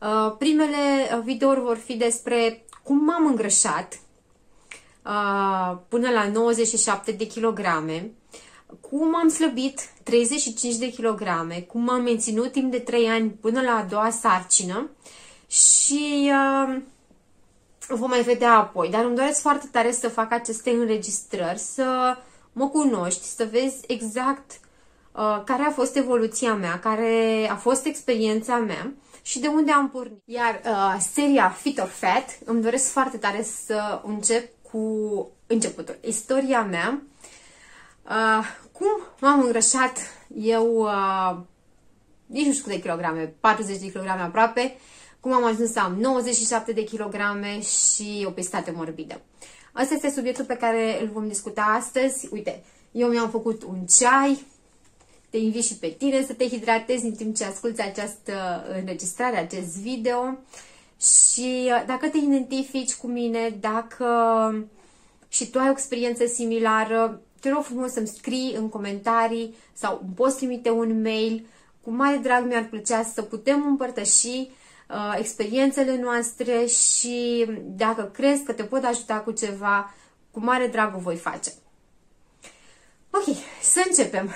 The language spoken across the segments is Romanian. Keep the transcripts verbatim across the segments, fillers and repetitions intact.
Uh, primele videouri vor fi despre cum m-am îngrășat uh, până la nouăzeci și șapte de kilograme, cum am slăbit treizeci și cinci de kilograme, cum m-am menținut timp de trei ani până la a doua sarcină și uh, vom mai vedea apoi. Dar îmi doresc foarte tare să fac aceste înregistrări, să mă cunoști, să vezi exact uh, care a fost evoluția mea, care a fost experiența mea și de unde am pornit. Iar uh, seria Fit or Fat îmi doresc foarte tare să încep cu începutul. Istoria mea, uh, cum m-am îngrășat eu, uh, nici nu știu câte kilograme, patruzeci de kilograme aproape, cum am ajuns să am nouăzeci și șapte de kilograme și obezitate morbidă. Asta este subiectul pe care îl vom discuta astăzi. Uite, eu mi-am făcut un ceai, te invit și pe tine să te hidratezi în timp ce asculți această înregistrare, acest video. Și dacă te identifici cu mine, dacă și tu ai o experiență similară, te rog frumos să-mi scrii în comentarii sau îmi poți trimite un mail. Cu mare drag mi-ar plăcea să putem împărtăși uh, experiențele noastre și dacă crezi că te pot ajuta cu ceva, cu mare drag o voi face. Ok, să începem!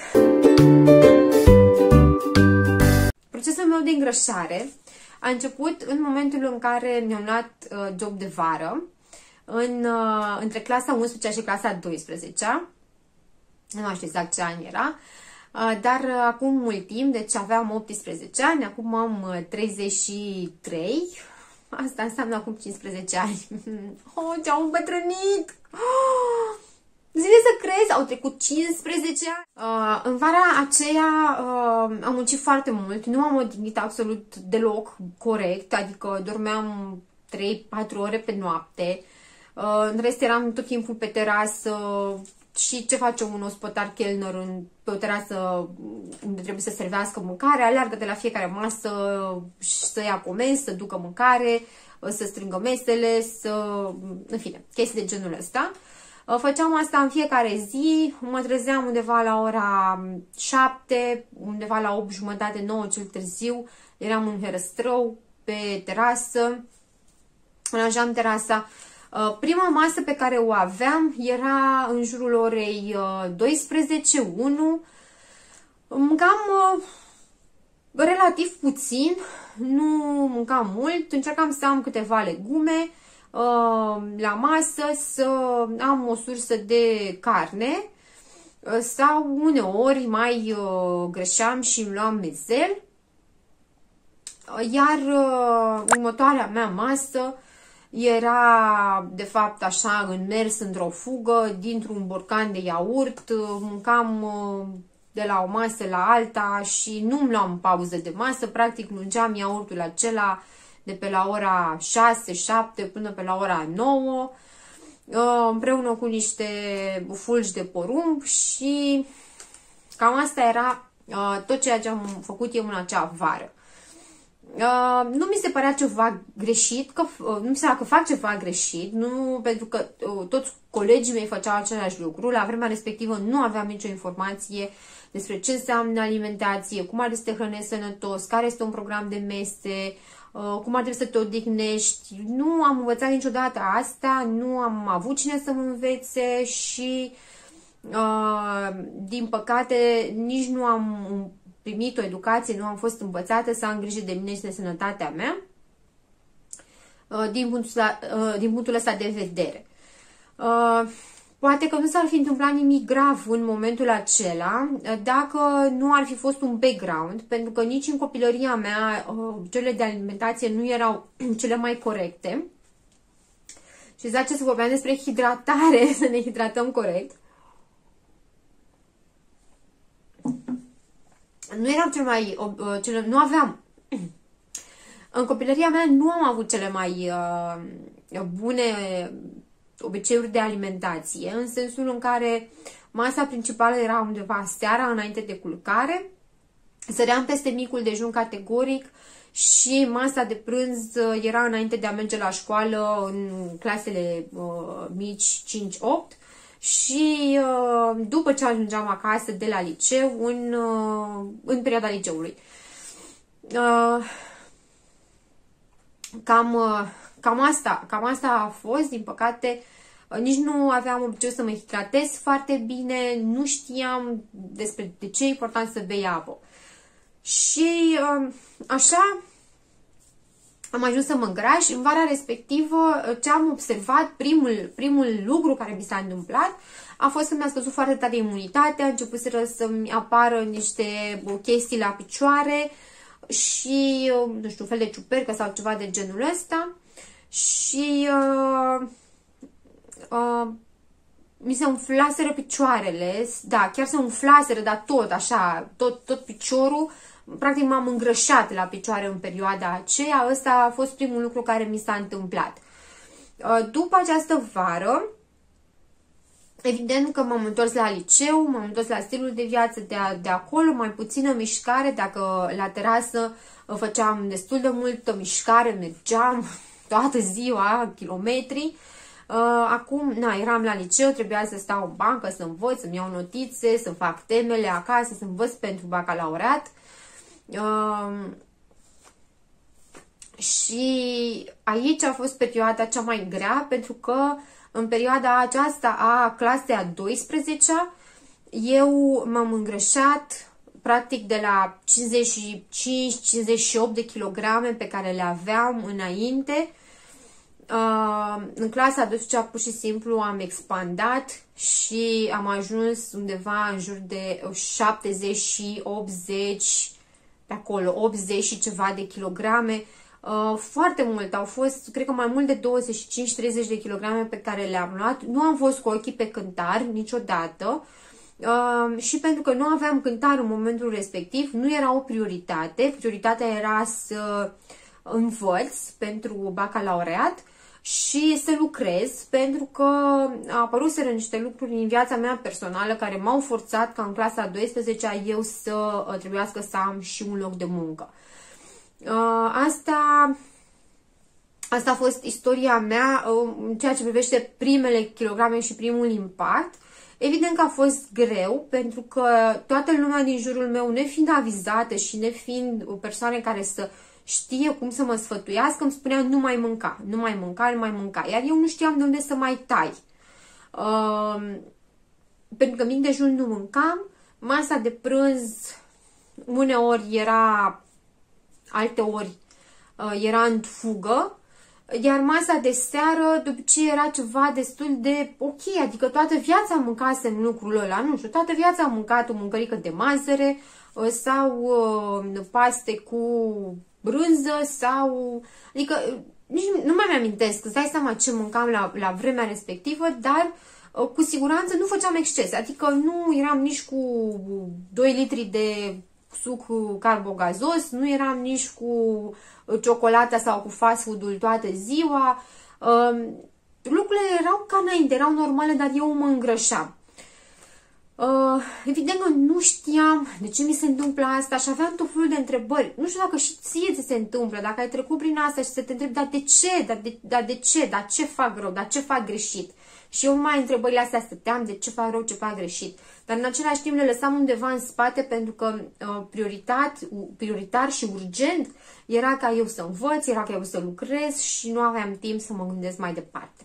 Procesul meu de îngrășare a început în momentul în care mi-am luat uh, job de vară în, uh, între clasa a unsprezecea și clasa a douăsprezecea. Nu mai știu exact ce an era, uh, dar uh, acum mult timp, deci aveam optsprezece ani, acum am uh, treizeci și trei, asta înseamnă acum cincisprezece ani. Oh, ce-am îmbătrânit! Oh! Zile să crezi, au trecut cincisprezece ani. Uh, în vara aceea uh, am muncit foarte mult, nu am odihnit absolut deloc corect, adică dormeam trei patru ore pe noapte. Uh, în rest eram tot timpul pe terasă și ce face un ospătar chelner în, pe o terasă unde trebuie să servească mâncare, aleargă de la fiecare masă să ia comenzi, să ducă mâncare, să strângă mesele, să... în fine, chestii de genul ăsta. Făceam asta în fiecare zi, mă trezeam undeva la ora șapte, undeva la opt jumătate, nouă cel târziu, eram în Herăstrău, pe terasă, aranjam terasa. Prima masă pe care o aveam era în jurul orei douăsprezece, unu, mâncam relativ puțin, nu mâncam mult, încercam să am câteva legume la masă, să am o sursă de carne sau uneori mai greșeam și îmi luam mezel. Iar următoarea mea masă era de fapt așa în mers într-o fugă, dintr-un borcan de iaurt, mâncam de la o masă la alta și nu-mi luam pauză de masă, practic lungeam iaurtul acela de pe la ora șase șapte până pe la ora nouă, împreună cu niște fulgi de porumb și cam asta era tot ceea ce am făcut eu în acea vară. Nu mi se părea ceva greșit, că, nu mi se părea că fac ceva greșit, nu, pentru că toți colegii mei făceau același lucru. La vremea respectivă nu aveam nicio informație despre ce înseamnă alimentație, cum ar să te hrănești sănătos, care este un program de mese, cum ar trebui să te odihnești. Nu am învățat niciodată asta, nu am avut cine să mă învețe și, din păcate, nici nu am primit o educație, nu am fost învățată să am grijă de mine și de sănătatea mea din punctul ăsta, din punctul ăsta de vedere. Poate că nu s-ar fi întâmplat nimic grav în momentul acela dacă nu ar fi fost un background, pentru că nici în copilăria mea cele de alimentație nu erau cele mai corecte. Și exact ce să vorbeam despre hidratare, să ne hidratăm corect. Nu erau cele mai... Cele, nu aveam... În copilăria mea nu am avut cele mai uh, bune obiceiuri de alimentație, în sensul în care masa principală era undeva seara, înainte de culcare, săream peste micul dejun categoric și masa de prânz era înainte de a merge la școală în clasele uh, mici cinci opt și uh, după ce ajungeam acasă de la liceu în, uh, în perioada liceului. Uh, cam, cam, asta, cam asta a fost, din păcate. Nici nu aveam obiceiul să mă hidratez foarte bine, nu știam despre de ce e important să bei apă. Și așa am ajuns să mă îngraș. În vara respectivă, ce am observat, primul, primul lucru care mi s-a întâmplat, a fost că mi-a scăzut foarte tare imunitatea, a început să-mi apară niște chestii la picioare și, nu știu, un fel de ciupercă sau ceva de genul ăsta. Și uh, uh, mi se umflaseră picioarele, da, chiar se umflaseră, dar tot așa, tot, tot piciorul. Practic m-am îngrășat la picioare în perioada aceea. Ăsta a fost primul lucru care mi s-a întâmplat. După această vară, evident că m-am întors la liceu, m-am întors la stilul de viață de, a, de acolo, mai puțină mișcare, dacă la terasă făceam destul de multă mișcare, mergeam toată ziua, kilometri. Acum, na, eram la liceu, trebuia să stau în bancă, să învăț, să-mi iau notițe, să fac temele acasă, să învăț pentru bacalaureat. Uh, și aici a fost perioada cea mai grea, pentru că în perioada aceasta a clasei a douăsprezecea eu m-am îngrășat practic de la cincizeci și cinci cincizeci și opt de kilograme pe care le aveam înainte. Uh, în clasa a douăsprezecea pur și simplu am expandat și am ajuns undeva în jur de șaptezeci și optzeci, pe acolo, optzeci și ceva de kilograme, uh, foarte mult, au fost, cred că mai mult de douăzeci și cinci treizeci de kilograme pe care le-am luat. Nu am fost cu ochii pe cântar niciodată uh, și pentru că nu aveam cântar în momentul respectiv, nu era o prioritate, prioritatea era să învăț pentru bacalaureat și să lucrez, pentru că apăruseră niște lucruri în viața mea personală care m-au forțat ca în clasa a douăsprezecea eu să trebuiască să am și un loc de muncă. Asta, asta a fost istoria mea în ceea ce privește primele kilograme și primul impact. Evident că a fost greu, pentru că toată lumea din jurul meu, nefiind avizată și nefiind persoane care să știe cum să mă sfătuiască, îmi spunea nu mai mânca, nu mai mânca, nu mai mânca. Iar eu nu știam de unde să mai tai. Uh, pentru că mic dejun nu mâncam, masa de prânz uneori era, alte ori uh, era în fugă, iar masa de seară de obicei era ceva destul de ok, adică toată viața mâncasem lucrul ăla, nu știu, toată viața am mâncat o mâncărică de mazăre uh, sau uh, paste cu brânză sau, adică nici nu mai mi-amintesc, îți dai seama ce mâncam la, la vremea respectivă, dar uh, cu siguranță nu făceam exces, adică nu eram nici cu doi litri de suc carbogazos, nu eram nici cu ciocolata sau cu fast food-ul toată ziua. Uh, lucrurile erau ca înainte, erau normale, dar eu mă îngrășam. Uh, evident că nu știam de ce mi se întâmplă asta și aveam tot felul de întrebări. Nu știu dacă și ție ți se întâmplă, dacă ai trecut prin asta și să te întrebi, dar de ce, dar de, dar de ce, dar ce fac rău, dar ce fac greșit. Și eu mai întrebările astea stăteam, de ce fac rău, ce fac greșit. Dar în același timp le lăsam undeva în spate, pentru că uh, prioritar, prioritar și urgent era ca eu să învăț, era ca eu să lucrez și nu aveam timp să mă gândesc mai departe.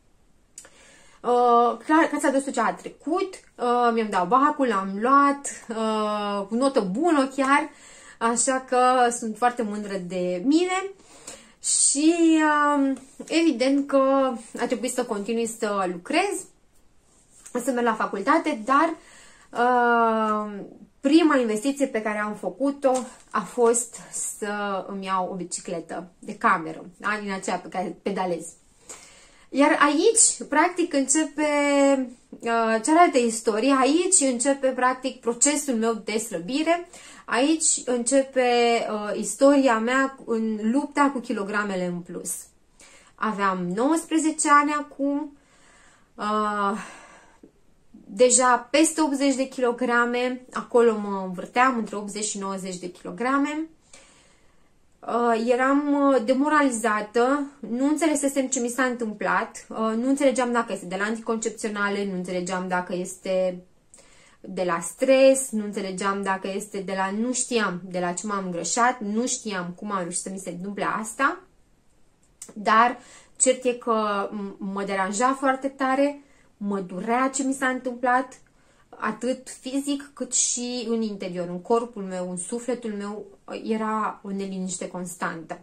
Uh, clar, clasa a douăsprezecea a trecut, uh, mi-am dat bacul, l-am luat, uh, cu notă bună chiar, așa că sunt foarte mândră de mine și uh, evident că a trebuit să continui să lucrez, să merg la facultate, dar uh, prima investiție pe care am făcut-o a fost să îmi iau o bicicletă de cameră, da? Din aceea pe care pedalez. Iar aici, practic, începe uh, cealaltă istorie, aici începe, practic, procesul meu de slăbire, aici începe uh, istoria mea în lupta cu kilogramele în plus. Aveam nouăsprezece ani acum, uh, deja peste optzeci de kilograme, acolo mă învârteam între optzeci și nouăzeci de kilograme. Uh, eram uh, demoralizată, nu înțelesesem ce mi s-a întâmplat, uh, nu înțelegeam dacă este de la anticoncepționale, nu înțelegeam dacă este de la stres, nu înțelegeam dacă este de la... nu știam de la ce m-am îngrășat, nu știam cum am reușit să mi se întâmple asta. dar cert e că mă deranja foarte tare, mă durea ce mi s-a întâmplat, atât fizic cât și în interior, în corpul meu, în sufletul meu, era o neliniște constantă.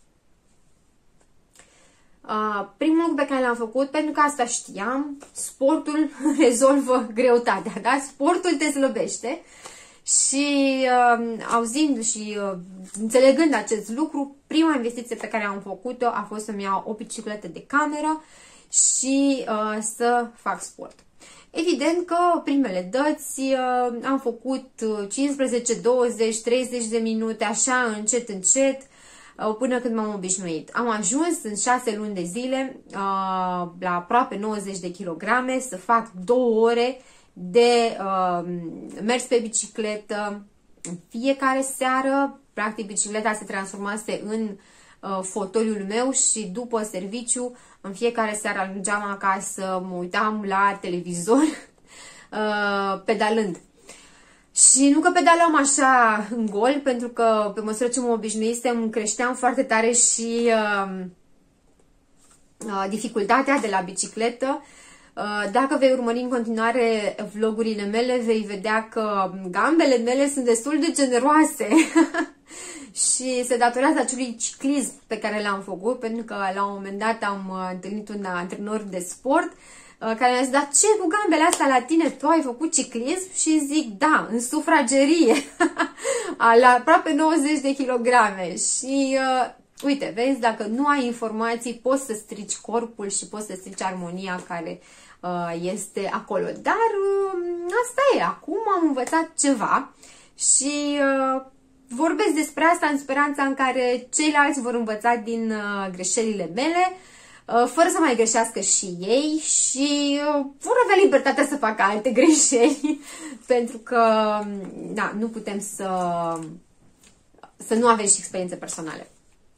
Uh, primul lucru pe care l-am făcut, pentru că asta știam, sportul rezolvă greutatea, da? Sportul te slăbește și uh, auzind și uh, înțelegând acest lucru, prima investiție pe care am făcut-o a fost să-mi iau o bicicletă de cameră și uh, să fac sport. Evident că primele dăți uh, am făcut cincisprezece, douăzeci, treizeci de minute, așa încet, încet, uh, până când m-am obișnuit. Am ajuns în șase luni de zile uh, la aproape nouăzeci de kilograme să fac două ore de uh, mers pe bicicletă în fiecare seară. Practic bicicleta se transformase în uh, fotoliul meu și după serviciu în fiecare seară ajungeam acasă, mă uitam la televizor uh, pedalând. Și nu că pedalam așa în gol, pentru că pe măsură ce mă obișnuisem creșteam foarte tare și uh, uh, dificultatea de la bicicletă. Uh, dacă vei urmări în continuare vlogurile mele, vei vedea că gambele mele sunt destul de generoase. Și se datorează acelui ciclism pe care l-am făcut, pentru că la un moment dat am întâlnit un antrenor de sport care mi-a zis: dar ce cu gambele astea la tine? Tu ai făcut ciclism? Și zic: da, în sufragerie, la aproape nouăzeci de kilograme. Și uh, uite, vezi, dacă nu ai informații, poți să strici corpul și poți să strici armonia care uh, este acolo. Dar uh, asta e, acum am învățat ceva și uh, vorbesc despre asta în speranța în care ceilalți vor învăța din uh, greșelile mele, uh, fără să mai greșească și ei și uh, vor avea libertatea să facă alte greșeli, pentru că da, nu putem să, să nu avem și experiențe personale.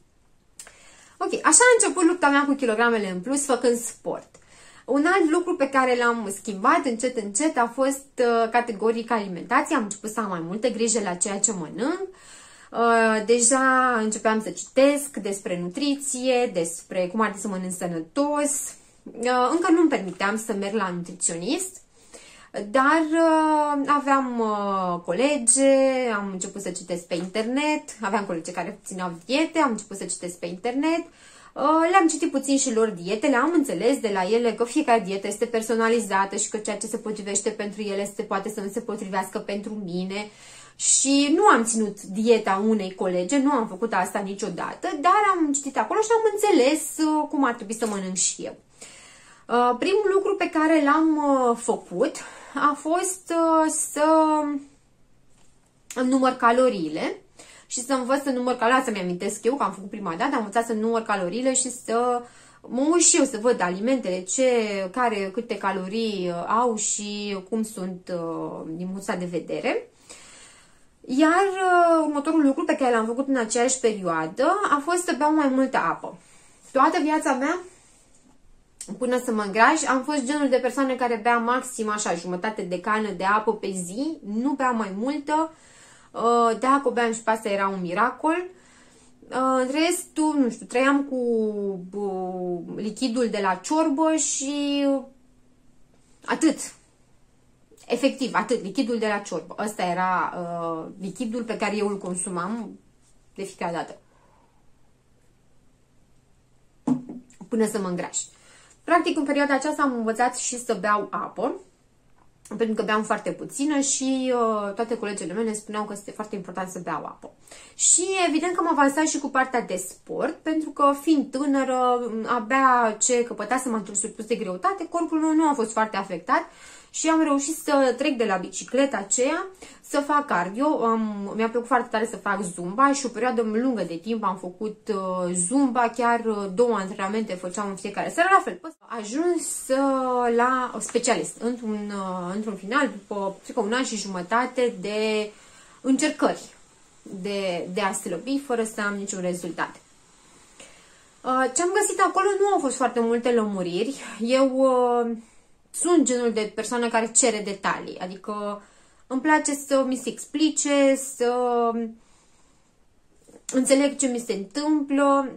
Ok, așa a început lupta mea cu kilogramele în plus, făcând sport. Un alt lucru pe care l-am schimbat încet, încet a fost uh, categoric alimentația. Am început să am mai multe grijă la ceea ce mănânc. Uh, deja începeam să citesc despre nutriție, despre cum ar trebui să mănânc sănătos. Uh, încă nu-mi permiteam să merg la nutriționist, dar uh, aveam uh, colege, am început să citesc pe internet, aveam colegi care țineau diete, am început să citesc pe internet. Le-am citit puțin și lor dietele, am înțeles de la ele că fiecare dietă este personalizată și că ceea ce se potrivește pentru ele se poate să nu se potrivească pentru mine. Și nu am ținut dieta unei colege, nu am făcut asta niciodată, dar am citit acolo și am înțeles cum ar trebui să mănânc și eu. Primul lucru pe care l-am făcut a fost să număr caloriile. Și să învăț să număr caloriile, să-mi amintesc eu că am făcut prima dată, am învățat să număr caloriile și să mă uit și eu să văd alimentele, ce, care, câte calorii au și cum sunt din punctul de vedere. Iar următorul lucru pe care l-am făcut în aceeași perioadă a fost să beau mai multă apă. Toată viața mea, până să mă îngraș, am fost genul de persoane care bea maxim așa jumătate de cană de apă pe zi, nu bea mai multă. Dacă o beam și pe asta era un miracol. În restul, nu știu, trăiam cu lichidul de la ciorbă și atât. Efectiv, atât, lichidul de la ciorbă. Ăsta era uh, lichidul pe care eu îl consumam de fiecare dată. Până să mă îngraș. Practic, în perioada aceasta am învățat și să beau apă, pentru că beam foarte puțină și uh, toate colegele mele spuneau că este foarte important să beau apă. Și evident că am avansat și cu partea de sport, pentru că fiind tânără, abia ce căpătasem într-un surplus de greutate, corpul meu nu a fost foarte afectat și am reușit să trec de la bicicleta aceea să fac cardio. Mi-a plăcut foarte tare să fac zumba și o perioadă lungă de timp am făcut uh, zumba, chiar uh, două antrenamente făceam în fiecare seară, la fel. Am ajuns uh, la specialist, într-un uh, într-un final, după cred că un an și jumătate de încercări de, de a slăbi fără să am niciun rezultat. Uh, ce am găsit acolo nu au fost foarte multe lămuriri. Eu uh, sunt genul de persoană care cere detalii, adică îmi place să mi se explice, să înțeleg ce mi se întâmplă.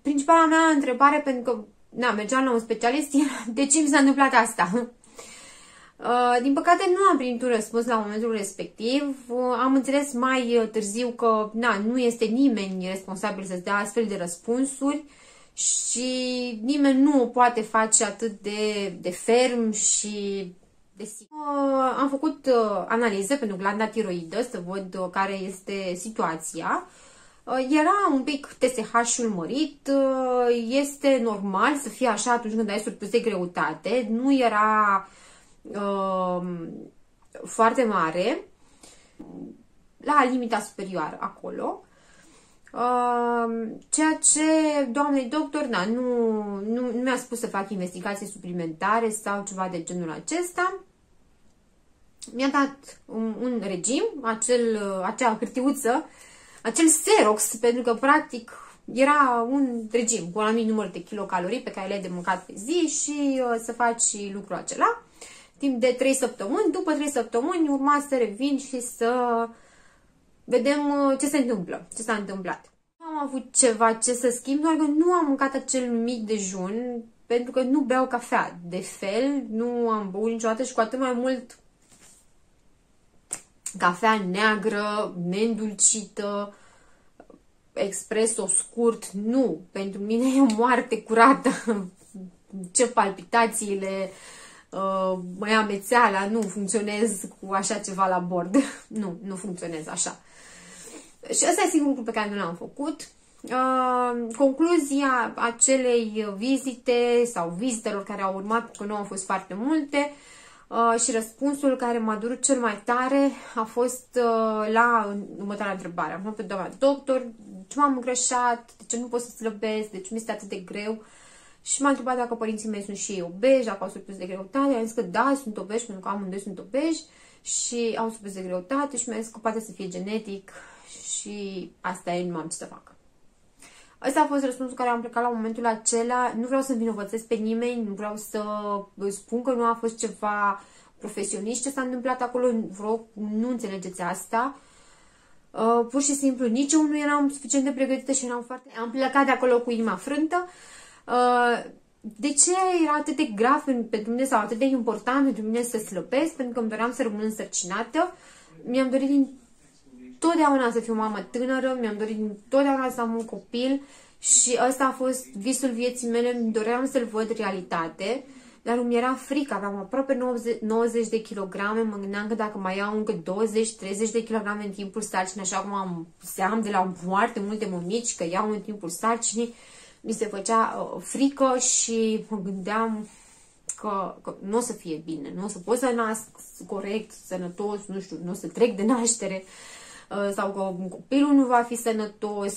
principala mea întrebare, pentru că na, mergeam la un specialist, era de ce mi s-a întâmplat asta? Uh, din păcate nu am primit un răspuns la momentul respectiv. Uh, am înțeles mai târziu că na, nu este nimeni responsabil să-ți dea astfel de răspunsuri și nimeni nu o poate face atât de, de ferm și de sigur. Uh, am făcut uh, analize pentru glanda tiroidă să văd uh, care este situația. Uh, era un pic T S H-ul mărit, uh, este normal să fie așa atunci când ai surplus de greutate, nu era uh, foarte mare, la limita superioară acolo. Uh, ceea ce doamnei doctor na, nu, nu, nu mi-a spus să fac investigații suplimentare sau ceva de genul acesta. Mi-a dat un, un regim, acel, acea hârtiuță, acel Xerox, pentru că practic era un regim cu un anumit număr de kilocalorii pe care le-ai de mâncat pe zi și uh, să faci lucrul acela timp de trei săptămâni. După trei săptămâni urma să revin și să vedem ce se întâmplă, ce s-a întâmplat. Nu am avut ceva ce să schimb, doar că nu am mâncat acel mic dejun, pentru că nu beau cafea. De fel, nu am băut niciodată și cu atât mai mult cafea neagră, neîndulcită, espresso scurt, nu. Pentru mine e o moarte curată. Ce palpitațiile, uh, mă ia amețeala, nu funcționez cu așa ceva la bord. Nu, nu funcționez așa. Și ăsta e singurul lucru pe care nu l-am făcut. Uh, concluzia acelei vizite sau vizitelor care au urmat, că nu au fost foarte multe, uh, și răspunsul care m-a durut cel mai tare a fost uh, la următoarea întrebare. Am pe doamna doctor, de ce m-am îngrășat, de ce nu pot să slăbesc, de ce mi este atât de greu. Și m-a întrebat dacă părinții mei sunt și ei obeji, dacă au surplus de greutate. Am zis că da, sunt obeji, pentru că amândoi sunt obeji și au surplus de greutate și mi-a zis că poate să fie genetic și asta e, nu am ce să fac. Ăsta a fost răspunsul care am plecat la momentul acela. Nu vreau să învinovățesc pe nimeni, nu vreau să spun că nu a fost ceva profesionist ce s-a întâmplat acolo, vreau, nu înțelegeți asta. Uh, pur și simplu, nici eu nu eram suficient de pregătită și eram foarte... Am plecat de acolo cu inima frântă. Uh, de ce era atât de grav pentru mine sau atât de important pentru mine să slăbesc? Pentru că îmi doream să rămân însărcinată. Mi-am dorit din totdeauna să fiu mamă tânără, mi-am dorit totdeauna să am un copil și ăsta a fost visul vieții mele, îmi doream să-l văd realitate, dar îmi era frică, aveam aproape nouăzeci de kilograme, mă gândeam că dacă mai iau încă douăzeci treizeci de kilograme în timpul sarcinii, așa cum am seam de la foarte multe mămici că iau în timpul sarcinii, mi se făcea uh, frică și mă gândeam că, că nu o să fie bine, nu o să pot să nasc corect, sănătos, nu știu, nu o să trec de naștere, sau că copilul nu va fi sănătos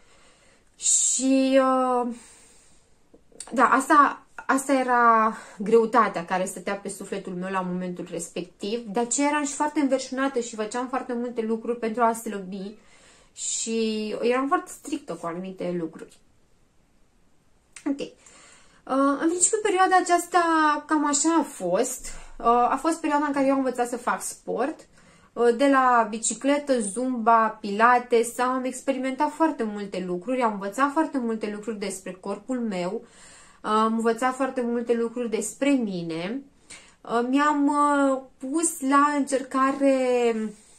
și uh, da, asta, asta era greutatea care stătea pe sufletul meu la momentul respectiv, de aceea eram și foarte înverșunată și făceam foarte multe lucruri pentru a slăbi și eram foarte strictă cu anumite lucruri. Ok. Uh, în principiu, perioada aceasta cam așa a fost. Uh, a fost perioada în care eu am învățat să fac sport. De la bicicletă, zumba, pilates, am experimentat foarte multe lucruri, am învățat foarte multe lucruri despre corpul meu, am învățat foarte multe lucruri despre mine, mi-am pus la încercare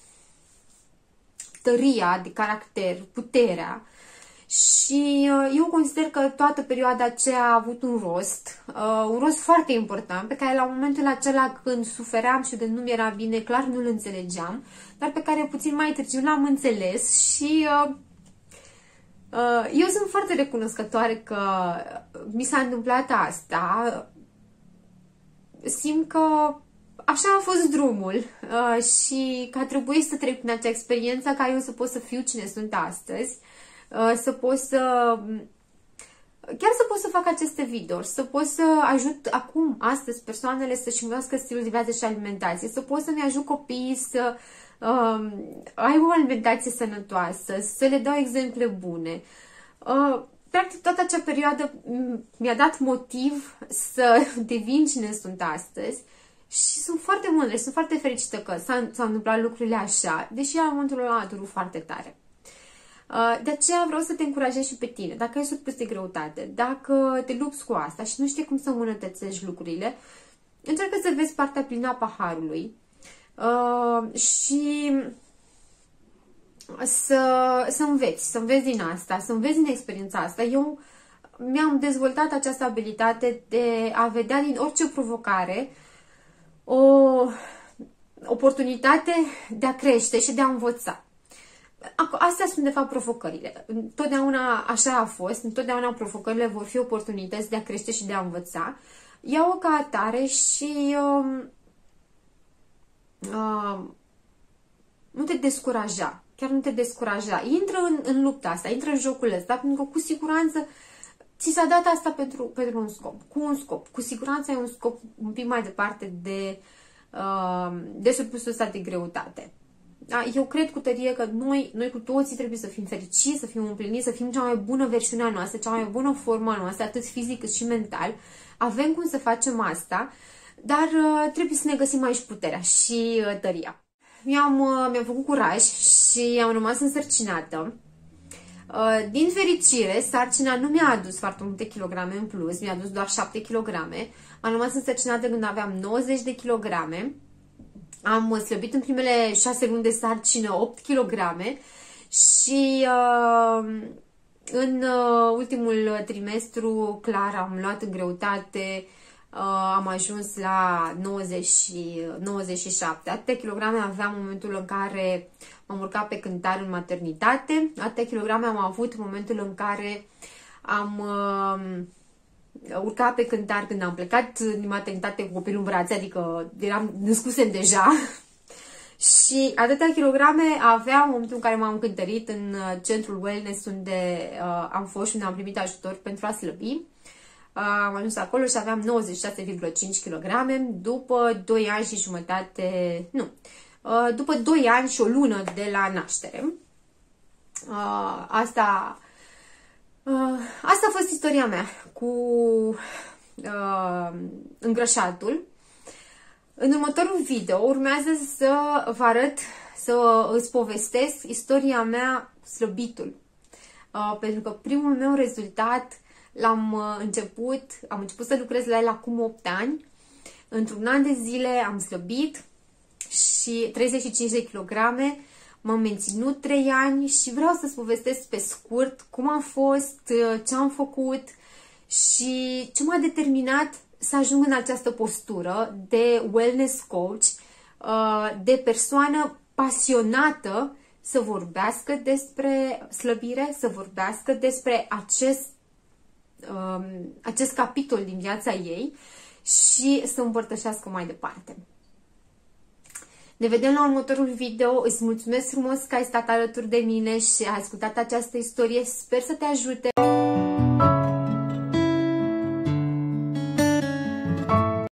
tăria de caracter, puterea și eu consider că toată perioada aceea a avut un rost, uh, un rost foarte important, pe care la momentul acela când sufeream și când nu mi era bine, clar nu-l înțelegeam, dar pe care puțin mai târziu l-am înțeles și uh, uh, eu sunt foarte recunoscătoare că mi s-a întâmplat asta. Simt că așa a fost drumul uh, și că a trebuit să trec prin acea experiență ca eu să pot să fiu cine sunt astăzi. Să pot să, chiar să pot să fac aceste videouri, să pot să ajut acum, astăzi, persoanele să-și învățească stilul de viață și alimentație, să pot să-mi ajut copiii să uh, aibă o alimentație sănătoasă, să le dau exemple bune. Uh, practic, toată acea perioadă mi-a dat motiv să devin cine sunt astăzi și sunt foarte mândră și sunt foarte fericită că s-au întâmplat lucrurile așa, deși la momentul ăla a durut foarte tare. De aceea vreau să te încurajez și pe tine. Dacă ai surplus de greutate, dacă te lupți cu asta și nu știi cum să îmbunătățești lucrurile, încearcă să vezi partea plină a paharului uh, și să, să înveți, să înveți din asta, să înveți din experiența asta. Eu mi-am dezvoltat această abilitate de a vedea din orice provocare o oportunitate de a crește și de a învăța. Astea sunt de fapt provocările. Întotdeauna așa a fost, întotdeauna provocările vor fi oportunități de a crește și de a învăța. Ia-o ca atare și um, um, nu te descuraja. Chiar nu te descuraja. Intră în, în lupta asta, intră în jocul ăsta, pentru că cu siguranță ți s-a dat asta pentru, pentru un scop. Cu un scop. Cu siguranță ai un scop un pic mai departe de, uh, de surplusul ăsta de greutate. Da? Eu cred cu tărie că noi, noi cu toții trebuie să fim fericiți, să fim împliniți, să fim cea mai bună versiune a noastră, cea mai bună formă a noastră, atât fizic cât și mental. Avem cum să facem asta, dar uh, trebuie să ne găsim aici puterea și uh, tăria. Mi-am uh, mi-am făcut curaj și am rămas însărcinată. Uh, din fericire, sarcina nu mi-a adus foarte multe kilograme în plus, mi-a adus doar șapte kilograme. Am rămas însărcinată când aveam nouăzeci de kilograme. Am slăbit în primele șase luni de sarcină opt kilograme și uh, în uh, ultimul trimestru, clar, am luat în greutate, uh, am ajuns la nouăzeci, nouăzeci și șapte. Atâtea kilograme aveam în momentul în care m-am urcat pe cântar în maternitate, atâtea kilograme am avut în momentul în care am uh, urcat pe cântar când am plecat din maternitate cu copilul în brațe, adică eram născusem deja. Și atâtea kilograme aveam în momentul în care m-am cântărit în centrul wellness unde uh, am fost și unde am primit ajutor pentru a slăbi. Uh, am ajuns acolo și aveam nouăzeci și șase virgulă cinci kilograme după doi ani și jumătate, nu, uh, după doi ani și o lună de la naștere. Uh, asta, uh, asta a fost istoria mea cu uh, îngrășatul. În următorul video urmează să vă arăt, să îți povestesc istoria mea slăbitul. Uh, pentru că primul meu rezultat l-am uh, început, am început să lucrez la el acum opt ani. Într-un an de zile am slăbit și treizeci și cinci de kilograme, m-am menținut trei ani și vreau să-ți povestesc pe scurt cum a fost, uh, ce am făcut și ce m-a determinat să ajung în această postură de wellness coach, de persoană pasionată să vorbească despre slăbire, să vorbească despre acest, acest capitol din viața ei și să împărtășească mai departe. Ne vedem la următorul video. Îți mulțumesc frumos că ai stat alături de mine și ai ascultat această istorie. Sper să te ajute!